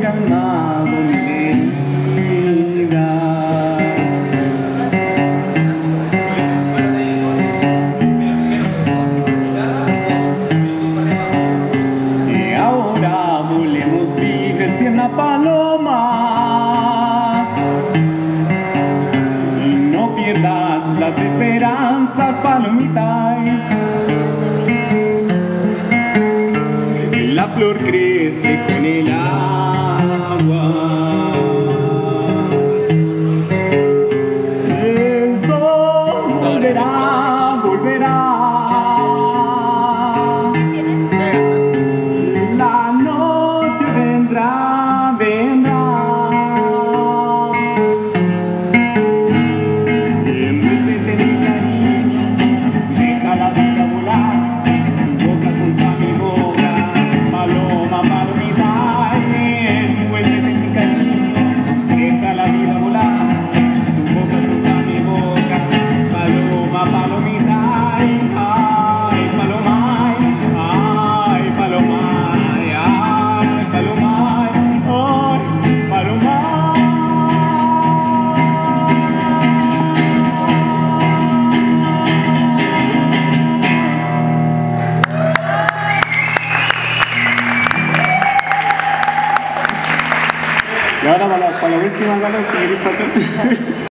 calmado mi vida. Y ahora volemos, vives tierna paloma, y no pierdas las esperanzas, palomita. La flor crece con el agua, el sol volverá, volverá, la noche vendrá, vendrá. Envuélvete en mi cariño, deja la vida volar, tu boca junto a mi boca. Paloma, palomita, envuélvete en mi cariño, deja la vida volar, tu boca cruza mi boca. Paloma, palomita, ay, paloma, ay, paloma, ay, paloma, ay, paloma. Y ahora para la última, ¿vale?